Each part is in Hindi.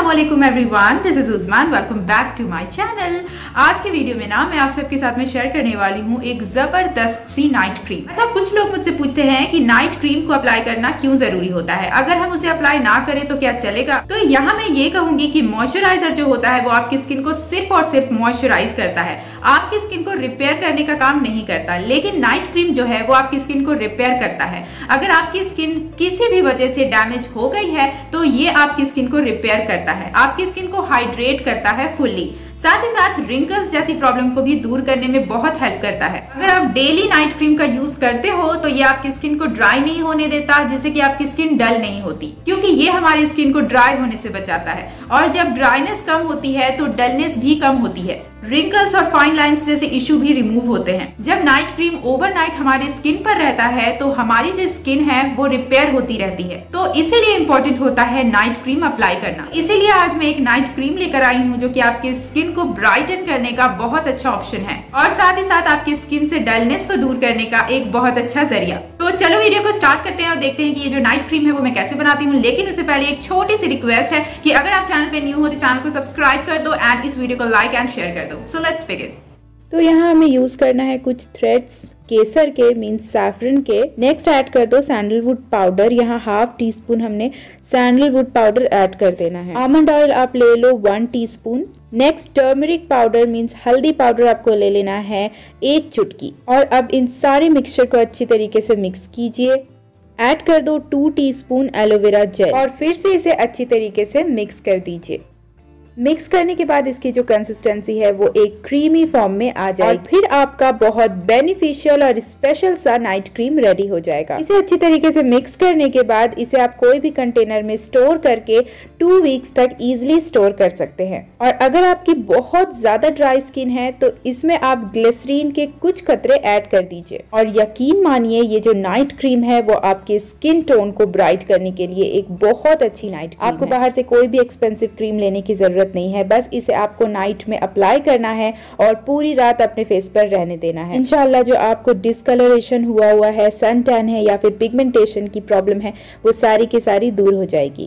अस्सलामुअलैकुम everyone, this is Usman. Welcome back to my channel. आज के वीडियो में ना मैं आप सबके साथ में शेयर करने वाली हूँ एक जबरदस्त सी नाइट क्रीम। अच्छा, कुछ लोग मुझसे पूछते हैं कि नाइट क्रीम को अप्लाई करना क्यों जरूरी होता है, अगर हम उसे अप्लाई ना करें तो क्या चलेगा। तो यहाँ मैं ये कहूंगी कि मॉइस्चराइजर जो होता है वो आपकी स्किन को सिर्फ और सिर्फ मॉइस्चराइज करता है, आपकी स्किन को रिपेयर करने का काम नहीं करता। लेकिन नाइट क्रीम जो है वो आपकी स्किन को रिपेयर करता है। अगर आपकी स्किन किसी भी वजह से डैमेज हो गई है तो ये आपकी स्किन को रिपेयर करता है, आपकी स्किन को हाइड्रेट करता है फुल्ली। साथ ही साथ रिंकल्स जैसी प्रॉब्लम को भी दूर करने में बहुत हेल्प करता है। अगर आप डेली नाइट क्रीम का यूज करते हो तो ये आपकी स्किन को ड्राई नहीं होने देता, जिससे कि आपकी स्किन डल नहीं होती, क्योंकि ये हमारी स्किन को ड्राई होने से बचाता है। और जब ड्राइनेस कम होती है तो डलनेस भी कम होती है, रिंकल्स और फाइन लाइंस जैसे इश्यू भी रिमूव होते हैं। जब नाइट क्रीम ओवरनाइट हमारी स्किन पर रहता है तो हमारी जो स्किन है वो रिपेयर होती रहती है। तो इसीलिए इम्पोर्टेंट होता है नाइट क्रीम अप्लाई करना। इसीलिए आज मैं एक नाइट क्रीम लेकर आई हूँ जो कि आपकी स्किन को ब्राइटन करने का बहुत अच्छा ऑप्शन है और साथ ही साथ आपकी स्किन से डलनेस को दूर करने का एक बहुत अच्छा जरिया। तो चलो वीडियो को स्टार्ट करते हैं और देखते हैं कि ये जो नाइट क्रीम है वो मैं कैसे बनाती हूँ। लेकिन उससे पहले एक छोटी सी रिक्वेस्ट है कि अगर आप चैनल पे न्यू हो तो चैनल को सब्सक्राइब कर दो एंड इस वीडियो को लाइक एंड शेयर कर दो। So let's begin. तो यहाँ हमें यूज करना है कुछ थ्रेड्स केसर के मीन्स सैफरन के। नेक्स्ट ऐड कर दो सैंडलवुड पाउडर। यहाँ हाफ टी स्पून हमने सैंडलवुड पाउडर ऐड कर देना है। आमंड ऑयल आप ले लो 1 teaspoon. Next turmeric powder means हल्दी पाउडर आपको ले लेना है 1 चुटकी। और अब इन सारे मिक्सचर को अच्छी तरीके से मिक्स कीजिए। ऐड कर दो 2 टीस्पून एलोवेरा जेल और फिर से इसे अच्छी तरीके से मिक्स कर दीजिए। मिक्स करने के बाद इसकी जो कंसिस्टेंसी है वो एक क्रीमी फॉर्म में आ जाएगी और फिर आपका बहुत बेनिफिशियल और स्पेशल सा नाइट क्रीम रेडी हो जाएगा। इसे अच्छी तरीके से मिक्स करने के बाद इसे आप कोई भी कंटेनर में स्टोर करके 2 वीक्स तक इजीली स्टोर कर सकते हैं। और अगर आपकी बहुत ज्यादा ड्राई स्किन है तो इसमें आप ग्लिसरीन के कुछ कतरे ऐड कर दीजिए और यकीन मानिए ये जो नाइट क्रीम है वो आपके स्किन टोन को ब्राइट करने के लिए एक बहुत अच्छी नाइट क्रीम है। आपको बाहर से कोई भी एक्सपेंसिव क्रीम लेने की जरूरत नहीं है, बस इसे आपको नाइट में अप्लाई करना है और पूरी रात अपने फेस पर रहने देना है। इंशाल्लाह जो आपको डिस्कलरेशन हुआ है, सन टैन है या फिर पिगमेंटेशन की प्रॉब्लम है वो सारी की सारी दूर हो जाएगी।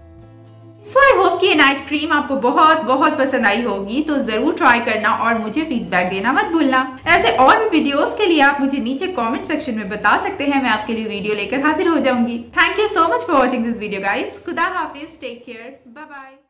सो आई होप कि ये नाइट क्रीम आपको बहुत बहुत पसंद आई होगी। तो जरूर ट्राई करना और मुझे फीडबैक देना मत भूलना। ऐसे और भी वीडियोस के लिए आप मुझे नीचे कमेंट सेक्शन में बता सकते हैं, मैं आपके लिए वीडियो लेकर हाजिर हो जाऊंगी। Thank you so much for watching this video guys. खुदा हाफिज, टेक केयर, बाय बाय।